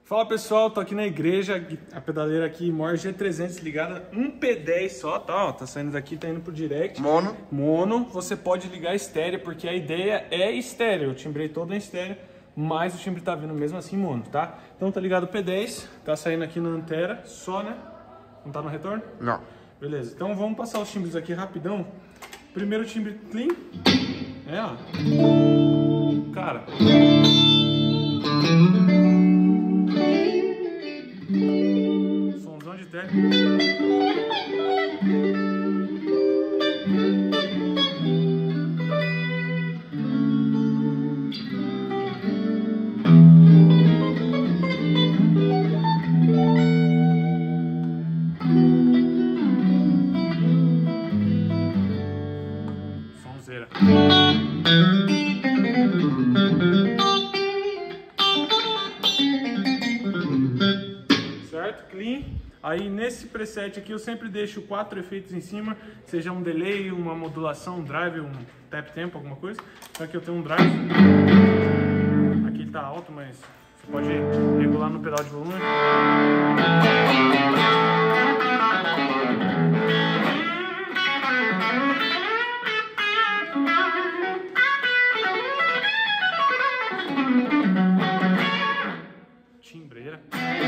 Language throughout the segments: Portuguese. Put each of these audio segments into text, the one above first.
Fala pessoal, tô aqui na igreja, a pedaleira aqui, More G300 ligada, um P10 só, tá? Ó, tá saindo daqui, tá indo pro direct. Mono, você pode ligar estéreo, porque a ideia é estéreo, eu timbrei todo em estéreo, mas o timbre tá vindo mesmo assim mono, tá? Então tá ligado o P10, tá saindo aqui na Antera, só, né? Não tá no retorno? Não. Beleza, então vamos passar os timbres aqui rapidão. Primeiro timbre clean, ó. Cara... somzão de térmica. Sonzeira. Certo? Clean. Aí nesse preset aqui eu sempre deixo 4 efeitos em cima, seja um delay, uma modulação, um drive, um tap tempo, alguma coisa. Então aqui eu tenho um drive, aqui ele tá alto, mas você pode regular no pedal de volume. Timbreira.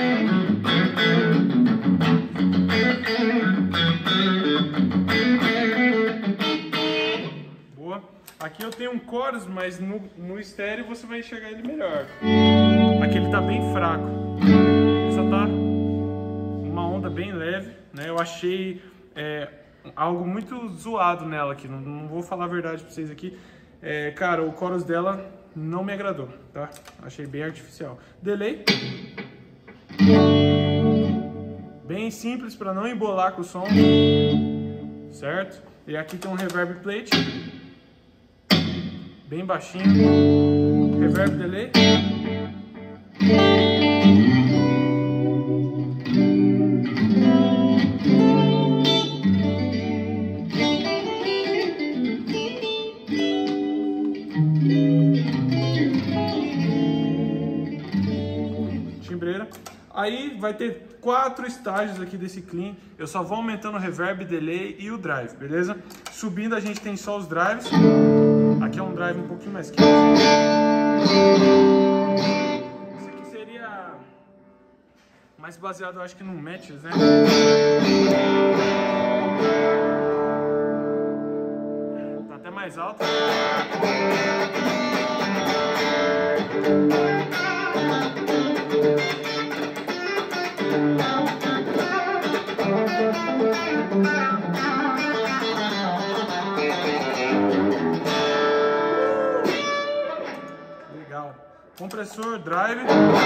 Boa. Aqui eu tenho um chorus, mas no estéreo você vai enxergar ele melhor. Aqui ele tá bem fraco. Ele só tá uma onda bem leve, né? Eu achei algo muito zoado nela aqui. Não vou falar a verdade pra vocês aqui. Cara, o chorus dela não me agradou, tá? Achei bem artificial. Delay. Bem simples para não embolar com o som, certo? E aqui tem um reverb plate, bem baixinho, reverb delay. Timbreira. Aí vai ter 4 estágios aqui desse clean. Eu só vou aumentando o reverb, delay e o drive, beleza? Subindo a gente tem só os drives. Aqui é um drive um pouquinho mais quente. Esse aqui seria mais baseado, eu acho que no matches, né? Tá até mais alto. Legal. Compressor, drive.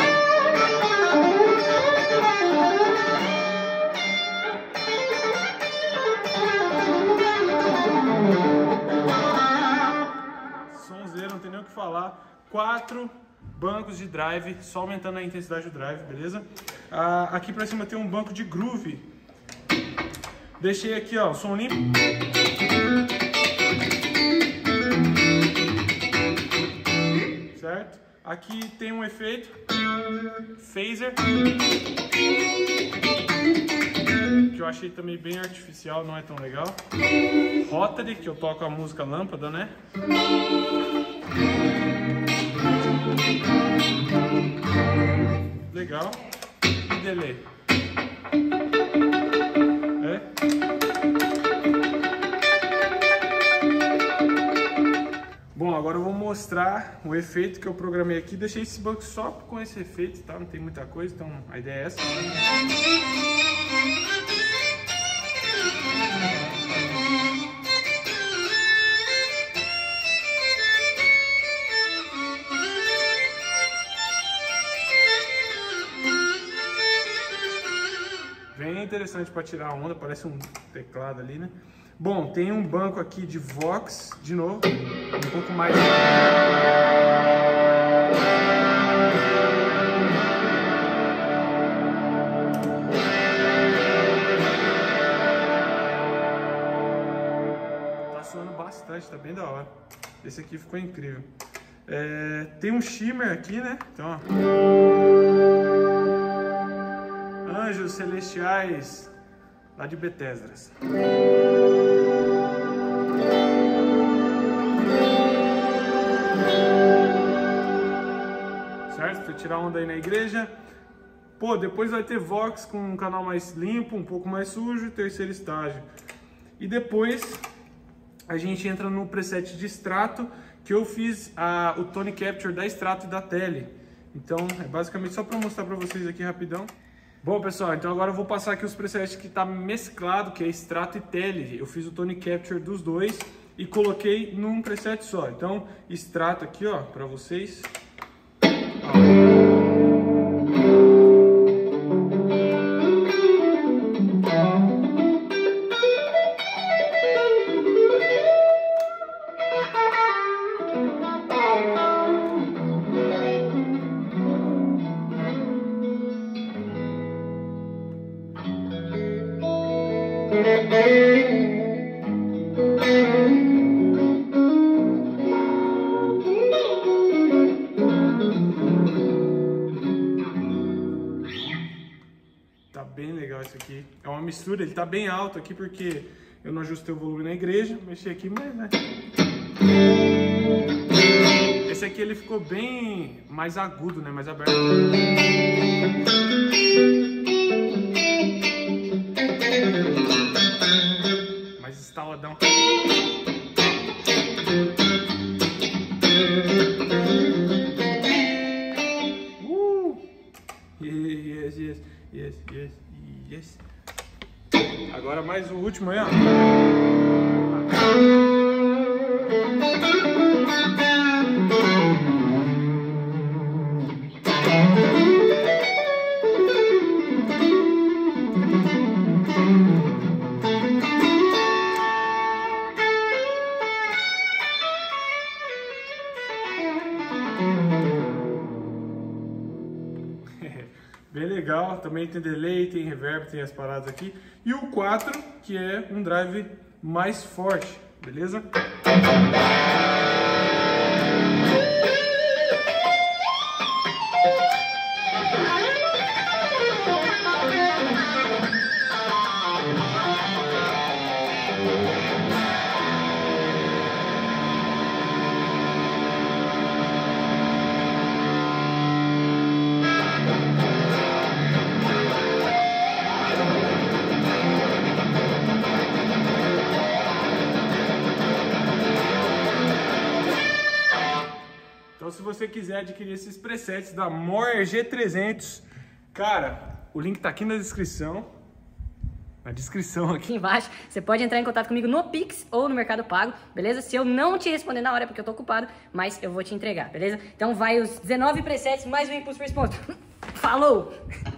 Sonzeiro, não tem nem o que falar. 4 bancos de drive, só aumentando a intensidade do drive, beleza? Aqui pra cima tem um banco de groove. Deixei aqui, ó, som limpo. Certo? Aqui tem um efeito phaser, que eu achei também bem artificial, não é tão legal. Rotary, que eu toco a música Lâmpada, né? Legal. E delay. Bom, agora eu vou mostrar o efeito que eu programei aqui. Deixei esse banco só com esse efeito, tá? Não tem muita coisa, então a ideia é essa. Bem interessante para tirar a onda, parece um teclado ali, né? Bom, tem um banco aqui de Vox, de novo, um pouco mais... Tá soando bastante, tá bem da hora. Esse aqui ficou incrível. Tem um shimmer aqui, né? Então, ó. celestiais lá de Bethesda. Certo? Pra tirar onda aí na igreja. Pô, depois vai ter Vox com um canal mais limpo, um pouco mais sujo, terceiro estágio. E depois a gente entra no preset de extrato, que eu fiz o Tone Capture da extrato e da tele. Então é basicamente só para mostrar para vocês aqui rapidão. Bom pessoal, então agora eu vou passar aqui os presets que tá mesclado, que é extrato e tele. Eu fiz o Tone Capture dos dois e coloquei num preset só. Então extrato aqui ó, para vocês. Tá bem legal isso aqui. É uma mistura, ele tá bem alto aqui porque eu não ajustei o volume na igreja. Mexi aqui, mas né. Esse aqui ele ficou bem mais agudo, né? Mais aberto. Mais instaladão. Yes. Agora mais o último aí, ó. Bem legal, também tem delay, tem reverb, tem as paradas aqui. E o 4, que é um drive mais forte, beleza? Então se você quiser adquirir esses presets da Moore G300, cara, o link tá aqui na descrição. Na descrição aqui embaixo. Você pode entrar em contato comigo no Pix ou no Mercado Pago, beleza? Se eu não te responder na hora é porque eu tô ocupado, mas eu vou te entregar, beleza? Então vai os 19 presets mais um Impulse Response. Falou!